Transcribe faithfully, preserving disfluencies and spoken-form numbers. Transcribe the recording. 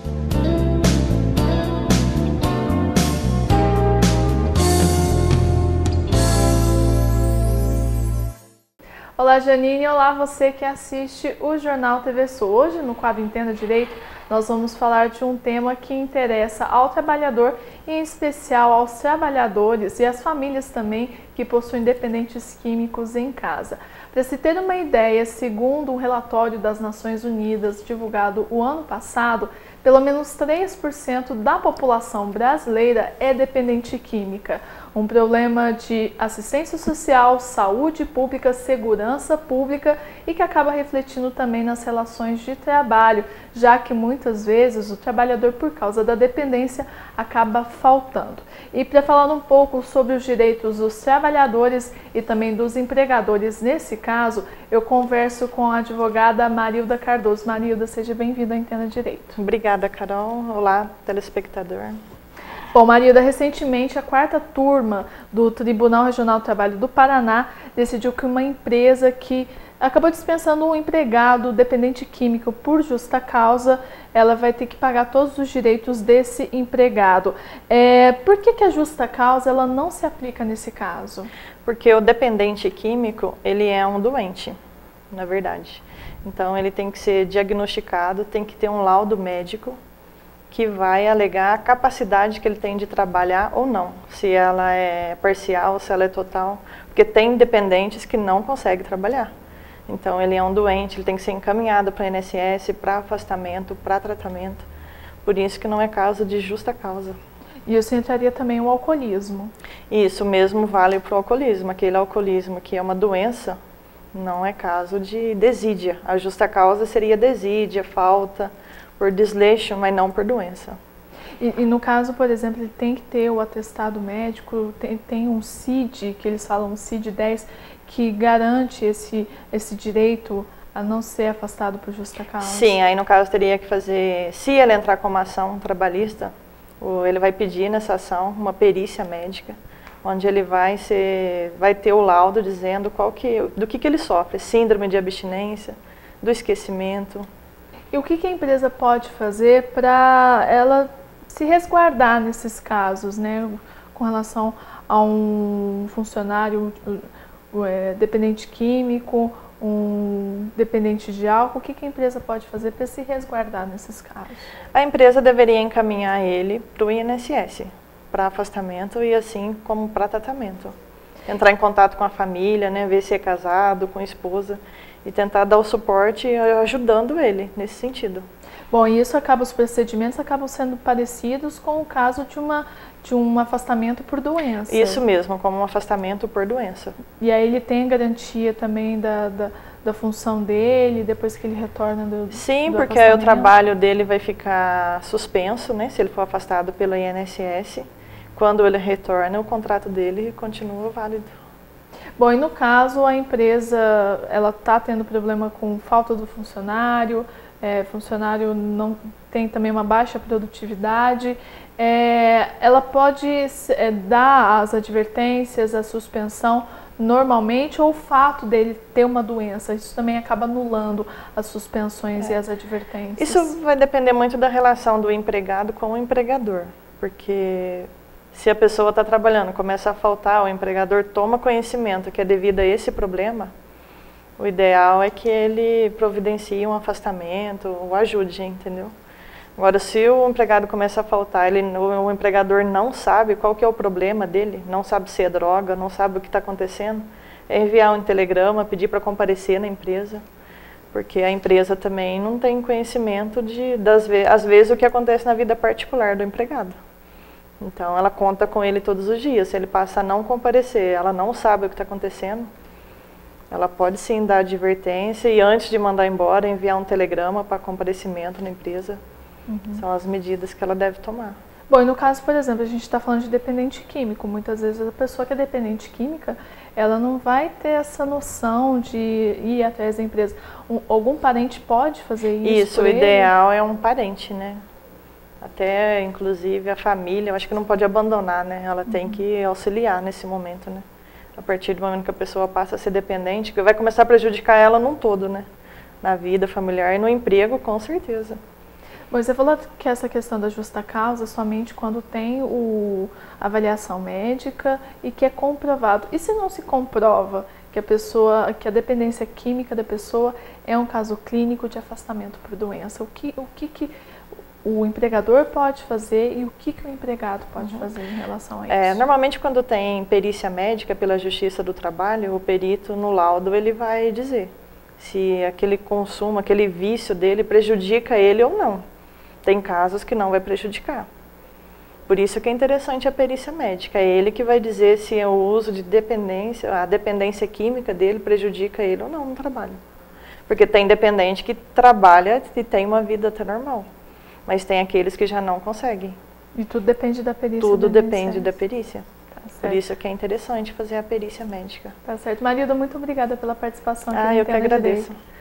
Olá, Janine. Olá, você que assiste o Jornal T V Sul. Hoje, no quadro Entenda Direito, nós vamos falar de um tema que interessa ao trabalhador e, em especial, aos trabalhadores e às famílias também que possuem dependentes químicos em casa. Para se ter uma ideia, segundo um relatório das Nações Unidas divulgado o ano passado, pelo menos três por cento da população brasileira é dependente química. Um problema de assistência social, saúde pública, segurança pública e que acaba refletindo também nas relações de trabalho, já que muitas vezes o trabalhador, por causa da dependência, acaba faltando. E para falar um pouco sobre os direitos dos trabalhadores e também dos empregadores nesse caso, eu converso com a advogada Marilda Cardoso. Marilda, seja bem-vinda ao Entenda Direito. Obrigada, Carol. Olá, telespectador. Bom, Marilda, recentemente a quarta turma do Tribunal Regional do Trabalho do Paraná decidiu que uma empresa que acabou dispensando um empregado dependente químico por justa causa, ela vai ter que pagar todos os direitos desse empregado. É, por que que a justa causa ela não se aplica nesse caso? Porque o dependente químico, ele é um doente, na verdade. Então ele tem que ser diagnosticado, tem que ter um laudo médico que vai alegar a capacidade que ele tem de trabalhar ou não, se ela é parcial, se ela é total, porque tem dependentes que não conseguem trabalhar. Então ele é um doente, ele tem que ser encaminhado para o I N S S, para afastamento, para tratamento, por isso que não é caso de justa causa. E isso entraria também o alcoolismo? Isso mesmo vale para o alcoolismo, aquele alcoolismo que é uma doença, não é caso de desídia. A justa causa seria desídia, falta, por desleixo, mas não por doença. E, e no caso, por exemplo, ele tem que ter o atestado médico, tem, tem um C I D, que eles falam C I D dez, que garante esse, esse direito a não ser afastado por justa causa? Sim, aí no caso teria que fazer, se ele entrar com uma ação trabalhista, ele vai pedir nessa ação uma perícia médica, onde ele vai, ser, vai ter o laudo dizendo qual que, do que, que ele sofre, síndrome de abstinência, do esquecimento. E o que, que a empresa pode fazer para ela se resguardar nesses casos, né, com relação a um funcionário é, dependente químico, um dependente de álcool? O que, que a empresa pode fazer para se resguardar nesses casos? A empresa deveria encaminhar ele para o I N S S, para afastamento e assim como para tratamento. Entrar em contato com a família, né, ver se é casado, com a esposa, e tentar dar o suporte ajudando ele nesse sentido. Bom, e isso acaba, os procedimentos acabam sendo parecidos com o caso de, uma, de um afastamento por doença. Isso mesmo, como um afastamento por doença. E aí ele tem garantia também da, da, da função dele, depois que ele retorna do Sim, do porque aí o trabalho dele vai ficar suspenso, né, se ele for afastado pelo I N S S. Quando ele retorna, o contrato dele continua válido. Bom, e no caso a empresa ela está tendo problema com falta do funcionário, é, funcionário não tem também uma baixa produtividade, é, ela pode é, dar as advertências, a suspensão normalmente, ou o fato dele ter uma doença, isso também acaba anulando as suspensões é. e as advertências? Isso vai depender muito da relação do empregado com o empregador, porque se a pessoa está trabalhando, começa a faltar, o empregador toma conhecimento que é devido a esse problema, o ideal é que ele providencie um afastamento, ou ajude, entendeu? Agora, se o empregado começa a faltar, ele, o, o empregador não sabe qual que é o problema dele, não sabe se é droga, não sabe o que está acontecendo, é enviar um telegrama, pedir para comparecer na empresa, porque a empresa também não tem conhecimento de, das, às vezes, o que acontece na vida particular do empregado. Então, ela conta com ele todos os dias. Se ele passa a não comparecer, ela não sabe o que está acontecendo, ela pode sim dar advertência e antes de mandar embora, enviar um telegrama para comparecimento na empresa. Uhum. São as medidas que ela deve tomar. Bom, e no caso, por exemplo, a gente está falando de dependente químico. Muitas vezes a pessoa que é dependente química, ela não vai ter essa noção de ir atrás da empresa. Um, algum parente pode fazer isso? Isso, o ideal é um parente, né? Até, inclusive, a família, eu acho que não pode abandonar, né? Ela tem uhum. que auxiliar nesse momento, né? A partir do momento que a pessoa passa a ser dependente, que vai começar a prejudicar ela num todo, né? Na vida familiar e no emprego, com certeza. Você falou que essa questão da justa causa somente quando tem o, a avaliação médica e que é comprovado. E se não se comprova que a pessoa, que a dependência química da pessoa é um caso clínico de afastamento por doença, o que, o que, que o empregador pode fazer e o que, que o empregado pode uhum. fazer em relação a isso? É, normalmente quando tem perícia médica pela Justiça do Trabalho, o perito no laudo ele vai dizer se aquele consumo, aquele vício dele prejudica ele ou não. Tem casos que não vai prejudicar. Por isso que é interessante a perícia médica. É ele que vai dizer se o uso de dependência, a dependência química dele prejudica ele ou não no trabalho. Porque tem dependente que trabalha e tem uma vida até normal. Mas tem aqueles que já não conseguem. E tudo depende da perícia. Tudo depende da perícia. Tá certo. Por isso que é interessante fazer a perícia médica. Tá certo. Marilda, muito obrigada pela participação aqui Ah, no eu que agradeço. Direito.